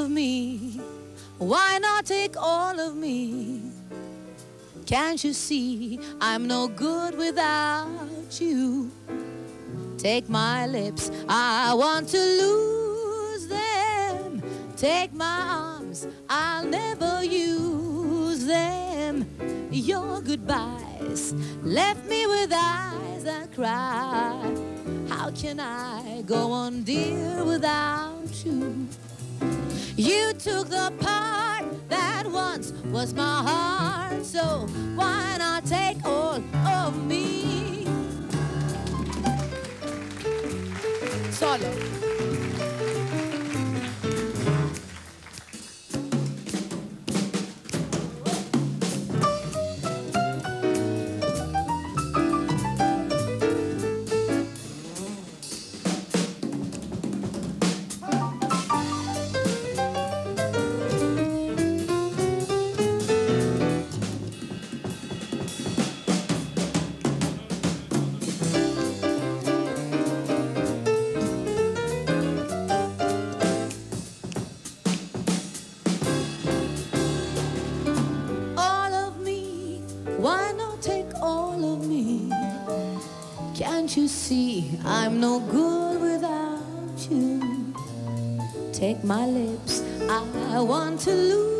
of me. Why not take all of me? Can't you see I'm no good without you? Take my lips, I want to lose them. Take my arms, I'll never use them. Your goodbyes left me with eyes that cry. How can I go on, dear, without you? You took the part that once was my heart, so why not take all of me? Solo. You see, I'm no good without you. Take my lips, I want to lose